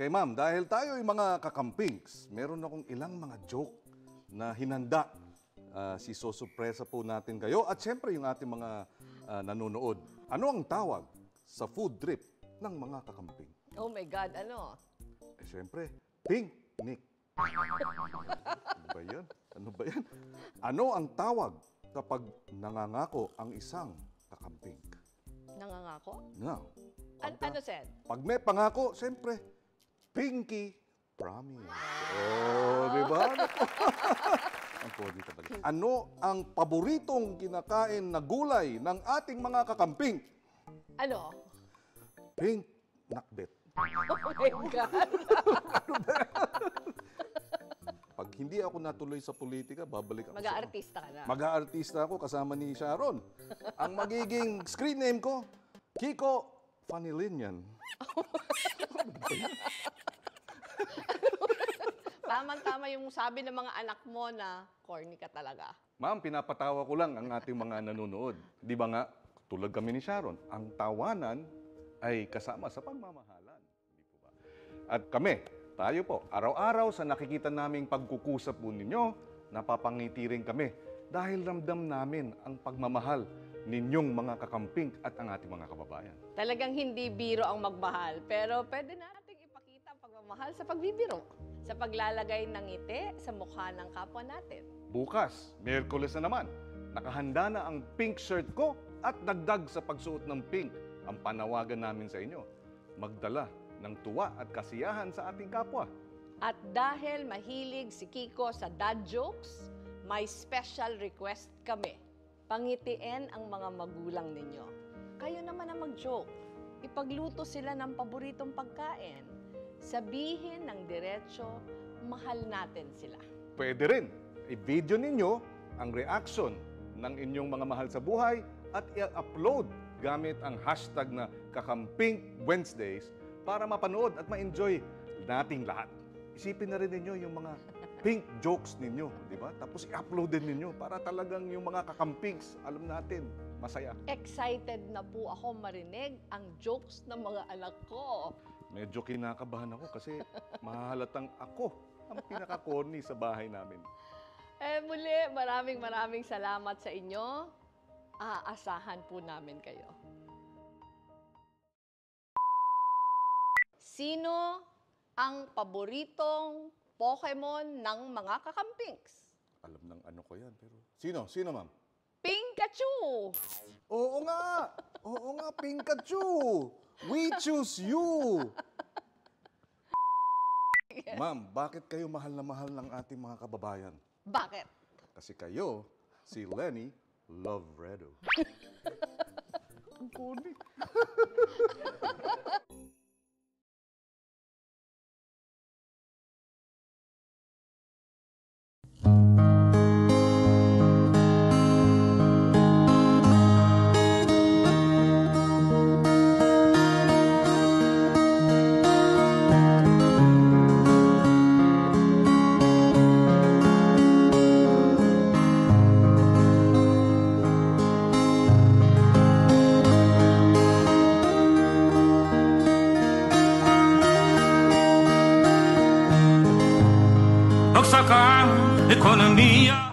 Okay, ma'am, dahil tayo ay mga kakampings, meron akong ilang mga joke na hinanda. Sisosurpresa po natin kayo at syempre yung ating mga nanonood. Ano ang tawag sa food trip ng mga kakamping? Oh my God, ano? Syempre, picnic. Ano ba yan? Ano ba yan? Ano ang tawag kapag nangangako ang isang kakamping? Nangangako? No. Ano, Sen? Pag may pangako, siyempre, pinky promise. Oh, di ba? Ang podi talaga. Ano ang paboritong kinakain na gulay ng ating mga kakamping? Ano? Pink nakbet. Oh my God. Pag hindi ako natuloy sa politika, babalik ako Mag-aartista ka na. Mag-aartista ako kasama ni Sharon. Ang magiging screen name ko, Kiko Fanilinian. Tamang-tama yung sabi ng mga anak mo na corny ka talaga. Ma'am, pinapatawa ko lang ang ating mga nanonood. Di ba nga, tulad kami ni Sharon, ang tawanan ay kasama sa pagmamahalan. Di po ba? At kami, tayo po, araw-araw sa nakikita naming pagkukusap po ninyo, napapangiti rin kami dahil ramdam namin ang pagmamahal ninyong mga kakamping at ang ating mga kababayan. Talagang hindi biro ang magmahal, pero pwede nating ipakita ang pagmamahal sa pagbibiro, sa paglalagay ng ngiti sa mukha ng kapwa natin. Bukas, Miyerkules na naman, nakahanda na ang pink shirt ko at dagdag sa pagsuot ng pink. Ang panawagan namin sa inyo, magdala ng tuwa at kasiyahan sa ating kapwa. At dahil mahilig si Kiko sa dad jokes, may special request kami. Pangitiin ang mga magulang ninyo. Kayo naman ang mag-joke. Ipagluto sila ng paboritong pagkain. Sabihin ng diretso, mahal natin sila. Pwede rin, i-video ninyo ang reaction ng inyong mga mahal sa buhay at i-upload gamit ang hashtag na Kakamping Wednesdays para mapanood at ma-enjoy nating lahat. Isipin na rin ninyo yung mga pink jokes ninyo, di ba? Tapos i-upload din ninyo para talagang yung mga kakampings, alam natin, masaya. Excited na po ako marinig ang jokes ng mga anak ko. Medyo kinakabahan ako kasi mahalatang ako ang pinaka-corny sa bahay namin. Muli, maraming salamat sa inyo. Aasahan po namin kayo. Sino ang paboritong Pokemon ng mga kakampings? Alam ng ano ko yan, pero... Sino? Sino, ma'am? Pikachu! Oo nga! Oo nga, Pikachu! We choose you! Ma'am, bakit kayo mahal na mahal ng ating mga kababayan? Bakit? Kasi kayo, si Lenny Lovredo. Ang corny. Sa ekonomiya